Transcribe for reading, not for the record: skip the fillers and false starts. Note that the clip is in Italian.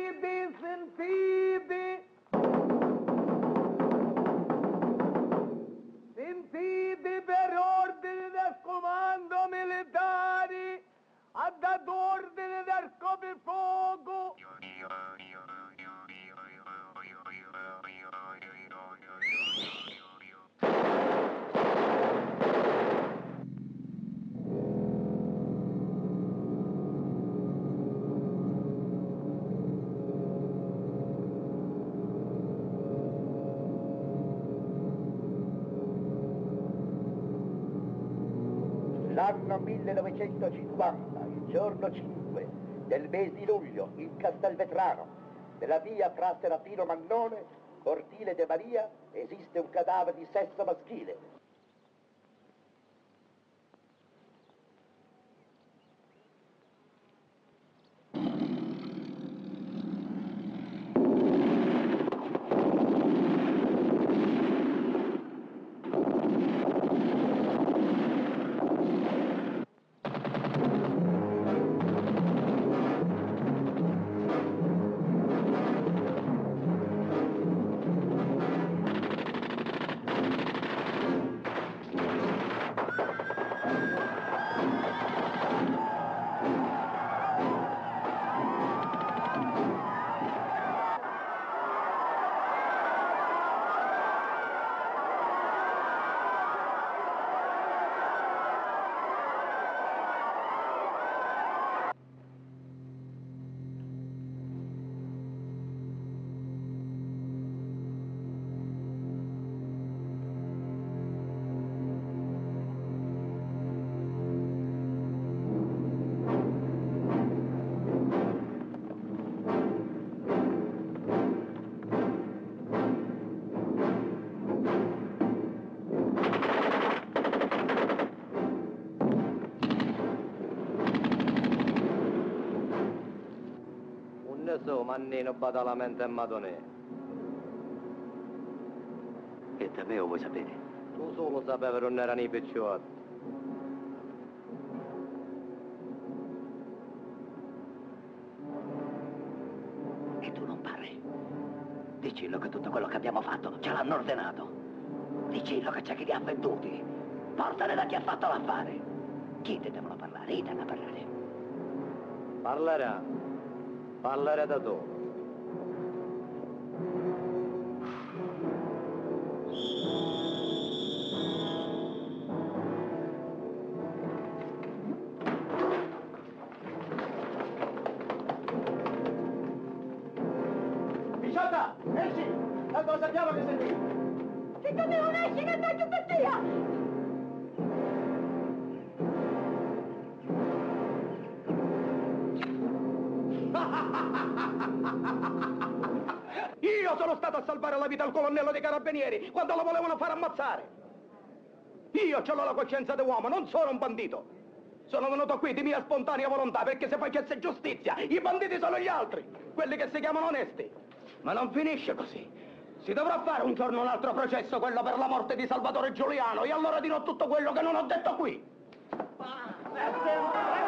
sentite. Sentite per ordine del comando militare, ha dato ordine del coprifuoco. L'anno 1950, il giorno 5 del mese di luglio, in Castelvetrano, nella via fra Serafino Mannone, cortile De Maria, esiste un cadavere di sesso maschile. Mannino badalamente e madonè. E da me lo vuoi sapere? Tu solo sapevi non erano i picciotti. E tu non parli. Dicillo che tutto quello che abbiamo fatto ce l'hanno ordenato. Dicillo che c'è chi li ha venduti. Portane da chi ha fatto l'affare. Chi te devono parlare? Io te ne parlare. Parlerà da solo. Pisciata, esci! Tanto sappiamo che sei qui! Se tu non esci, che dai giù per via! Io sono stato a salvare la vita al colonnello dei carabinieri quando lo volevano far ammazzare. Io ce l'ho la coscienza di uomo, non sono un bandito. Sono venuto qui di mia spontanea volontà perché se facesse giustizia, i banditi sono gli altri, quelli che si chiamano onesti. Ma non finisce così. Si dovrà fare un giorno un altro processo, quello per la morte di Salvatore Giuliano, e allora dirò tutto quello che non ho detto qui.